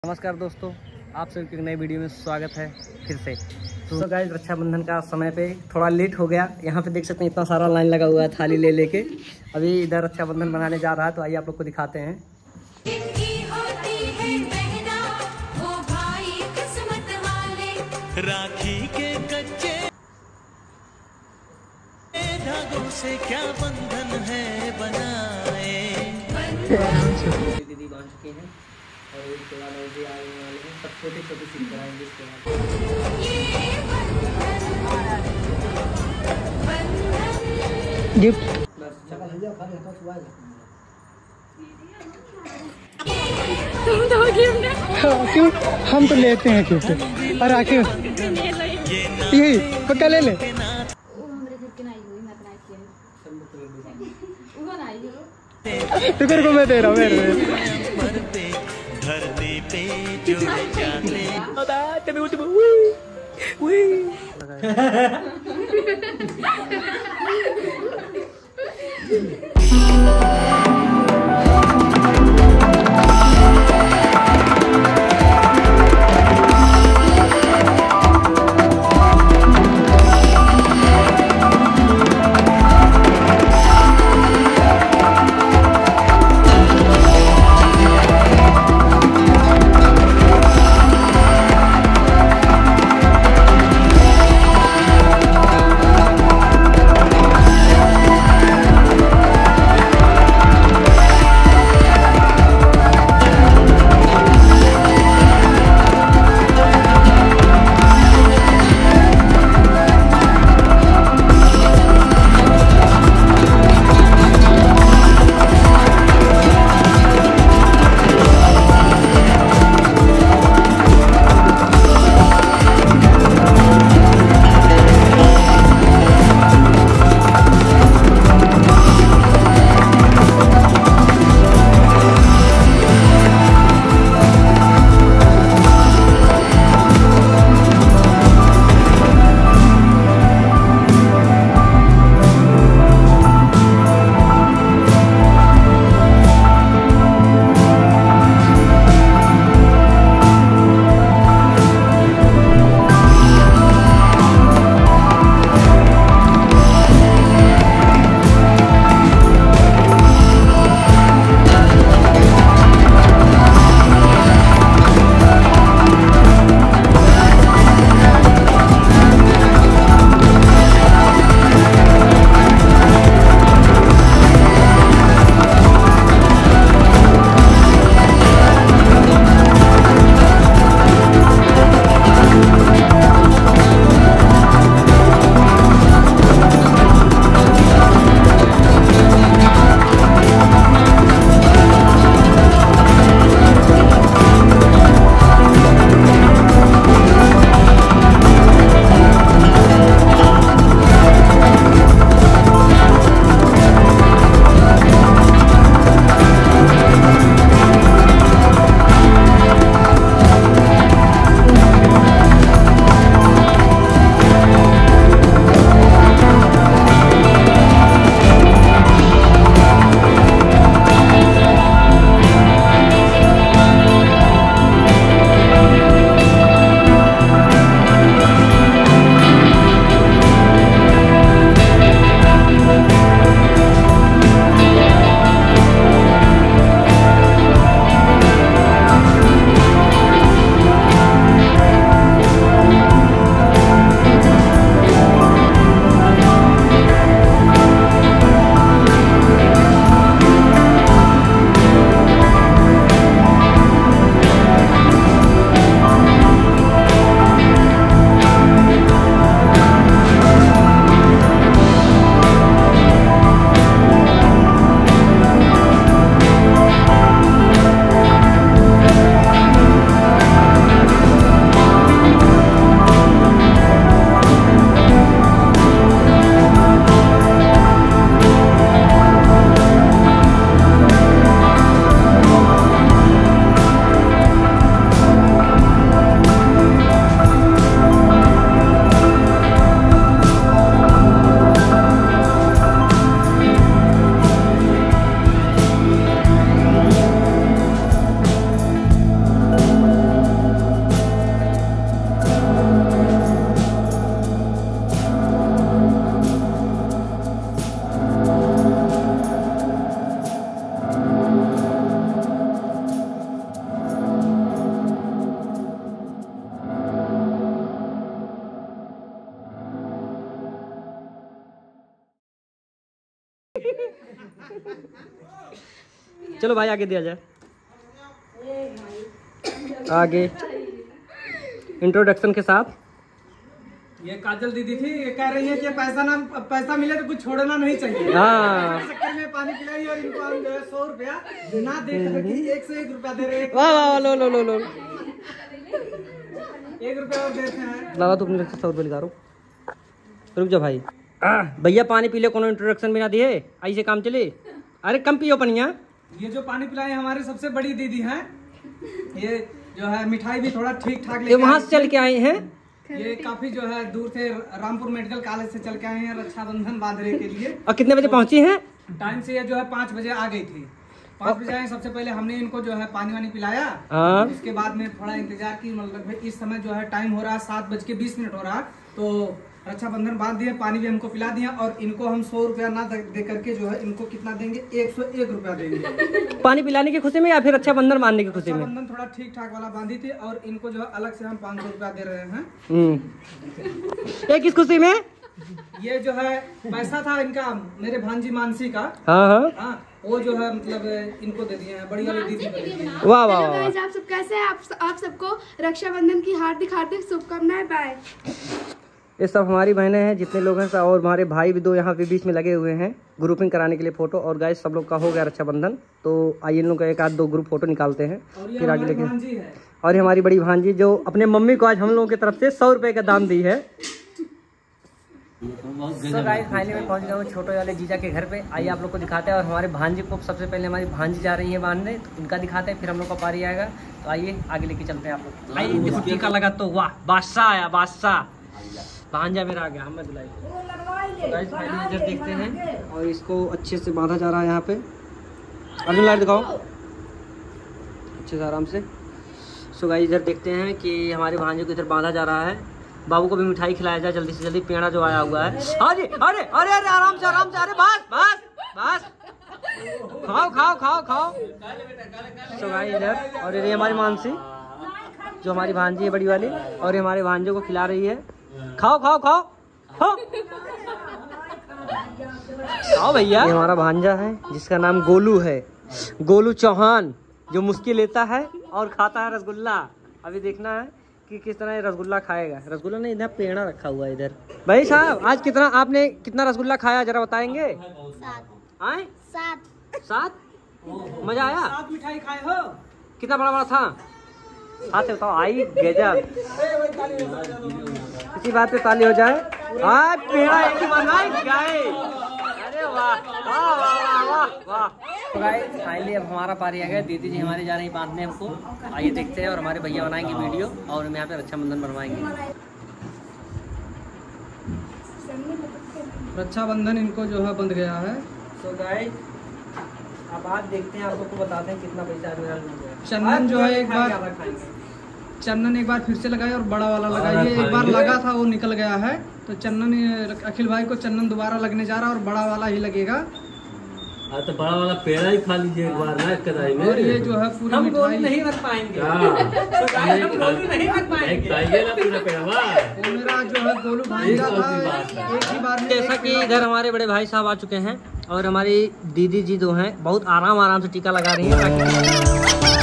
नमस्कार दोस्तों, आप सभी की नई वीडियो में स्वागत है फिर से। तो गाइस, रक्षाबंधन का समय पे थोड़ा लेट हो गया। यहाँ पे देख सकते हैं इतना सारा लाइन लगा हुआ है थाली ले लेके। अभी इधर रक्षाबंधन बनाने जा रहा है, तो आइए आप लोग को दिखाते हैं। राखी के कच्चे धागों से क्या बंधन है बनाए। दीदी बांध चुकी हैं और उसके बाद भी आने वाले हैं। सब छोटे छोटे सीन कराएंगे इसके बाद। गिफ्ट बस तुम तो गिफ्ट क्यों, हम तो लेते हैं गिफ्ट। और आके यही पक्का ले ले। शुक्र को मैं दे रहा हूँ मेरे धरती पे जो जाते चलो भाई आगे दिया जाए। आगे इंट्रोडक्शन के साथ ये काजल दीदी थी, ये कह रही है कि पैसा मिले तो कुछ छोड़ना नहीं चाहिए। हाँ चक्कर में पानी पिलाई और इनको हम जो है 100 रुपया ना दे करके 101 रुपया दे रहे हैं। वाह वाह लो लो लो लो 1 रुपया और देते हैं। लाला तुमने 100 रुपये लिखा रुक जा भाई। भैया पानी पी ले, कोनो इंट्रोडक्शन भी ना दिए, ऐसे काम चले। अरे कम पियो पनिया। ये जो पानी पिलाए हमारी सबसे बड़ी दीदी हैं। ये जो है मिठाई भी थोड़ा ठीक ठाक ये वहाँ से चल के आए हैं। ये काफी जो है दूर से रामपुर मेडिकल कॉलेज से चल के आए हैं रक्षाबंधन बांधने के लिए। और कितने बजे पहुँची हैं? टाइम से ये जो है 5 बजे आ गई थी। 5 बजे आए, सबसे पहले हमने इनको जो है पानी वानी पिलाया। इसके बाद में थोड़ा इंतजार की, मतलब इस समय जो है टाइम हो रहा है 7:20 हो रहा है, तो रक्षाबंधन बांध दिए, पानी भी हमको पिला दिया और इनको हम 100 रुपया ना दे करके जो है इनको कितना देंगे, 101 रुपया देंगे। पानी पिलाने की खुशी में या फिर रक्षाबंधन बांधने की खुशी में? रक्षाबंधन थोड़ा ठीक ठाक वाला बांधी थी और इनको जो है अलग से हम 500 रुपया दे रहे हैं। ये किस खुशी में? ये जो है पैसा था इनका, मेरे भांजी मानसी का। हाँ वो जो है मतलब इनको दे दिए हैं, बड़ी वाली दीदी को दे दिए हैं। वाह वाह वाह। आप सब कैसे हैं? आप सबको रक्षाबंधन की हार्दिक हार्दिक शुभकामनाएं। बाय। ये सब हमारी बहनें हैं जितने लोग हैं सब, और हमारे भाई भी 2 यहाँ पे बीच में लगे हुए हैं ग्रुपिंग कराने के लिए फोटो। और गाइस सब लोग का हो गया रक्षाबंधन, तो आइए इन लोग का 1-2 ग्रुप फोटो निकालते हैं फिर आगे लेके। और ये हमारी बड़ी भांजी जो अपने मम्मी को आज हम लोगों की तरफ से 100 रुपये का दान दी है। तो गाइस फाइनली मैं पहुंच गया हूँ छोटे वाले जीजा के घर पे। आइए आप लोग को दिखाते हैं। और हमारे भांजी को सबसे पहले हमारी भांजी जा रही है बांधने, तो इनका दिखाते हैं, फिर हम लोग का पारी आएगा। तो आइए आगे लेके चलते हैं आप लोग। आइए देखो टीका लगा तो वाह बादशाह आया, बादशाह भांजा मेरा आ गया। हमें बुलाई तो गाइस फाइनली इधर देखते हैं और इसको अच्छे से बांधा जा रहा है यहाँ पे। अर्जुन लाइट दिखाओ अच्छे से आराम से। सो गाइस इधर देखते हैं कि हमारे भांजे को इधर बांधा जा रहा है। बाबू को भी मिठाई खिलाया जाए जल्दी से जल्दी, पेड़ा जो आया हुआ है। अरे अरे अरे अरे आराम से आराम से। अरे बस बस बस खाओ खाओ खाओ खाओ। सो गाइस इधर, और ये हमारी मानसी जो हमारी भांजी है बड़ी वाली, और ये हमारे भांजे को खिला रही है। खाओ खाओ खाओ खाओ खाओ भैया। ये हमारा भांजा है जिसका नाम गोलू है, गोलू चौहान, जो मुश्किल लेता है और खाता है रसगुल्ला। अभी देखना है कि किस तरह रसगुल्ला खाएगा। रसगुल्ला नहीं, इधर पेड़ा रखा हुआ है इधर। भाई साहब आज आपने कितना रसगुल्ला खाया जरा बताएंगे? 7 मजा आया? 7 मिठाई खाए हो? कितना बड़ा बड़ा था? हाथ से बताओ। आई गजब। इसी बात पे ताली हो जाए। आज पेड़ा एक ही बनाए गए। अरे वाह वाह वाह वाह वाह। तो गाइस फाइनली अब हमारा पारी आ गया। दीदी जी हमारे जा रही बांधने हमको। आइए देखते हैं, और हमारे भैया बनाएंगे वीडियो और हम यहाँ पे रक्षाबंधन बनवाएंगे। रक्षाबंधन इनको जो है बंध गया है। तो गाइस अब आज देखते हैं, आप लोग को बताते हैं कितना पैसा मेरा लग गया। चंदन जो है चंदन एक बार फिर से लगाए और बड़ा वाला लगाइए। एक बार लगा था वो निकल गया है, तो चंदन अखिल भाई को चंदन दोबारा लगने जा रहा है और बड़ा वाला ही लगेगा। तो बड़ा वाला पेड़ा ही खा लीजिए एक बार ना कदाई में। और ये जो है पूरी मिठाई नहीं रख पाएंगे। खाइए ना पूरा पेड़ा। वो मेरा जो है गोलू भाई का था, एक ही बार में। जैसा कि इधर हमारे बड़े भाई साहब आ चुके हैं और हमारी दीदी जी जो हैं बहुत आराम से टीका लगा रही हैं।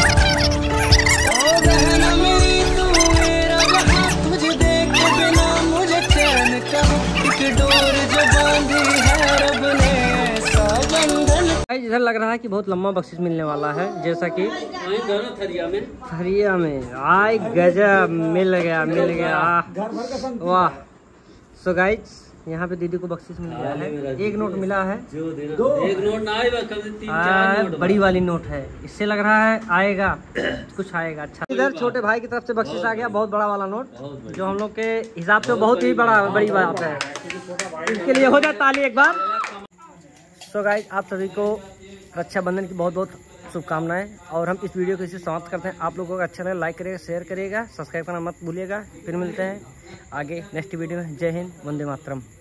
इधर लग रहा है कि बहुत लंबा बख्शिश मिलने वाला है, जैसा कि थरिया में आय गजब मिल गया वाह। सो गाइस यहाँ पे दीदी को बख्शिश मिल गया है। 1 नोट मिला है, 1 नोट ना आएगा, कम से 3-4 नोट बड़ी वाली नोट है। इससे लग रहा है आएगा कुछ आएगा अच्छा। इधर छोटे भाई की तरफ से बख्शिश आ गया, बहुत बड़ा वाला नोट, जो हम लोग के हिसाब से बहुत ही बड़ी बात है। इसके लिए हो जाए ताली एक बार। सो गाइस आप सभी को रक्षाबंधन की बहुत बहुत शुभकामनाएं, और हम इस वीडियो को इसे समाप्त करते हैं। आप लोगों को अच्छा लगे लाइक करिएगा, शेयर करिएगा, सब्सक्राइब करना मत भूलिएगा। फिर मिलते हैं आगे नेक्स्ट वीडियो में। जय हिंद, वंदे मातरम।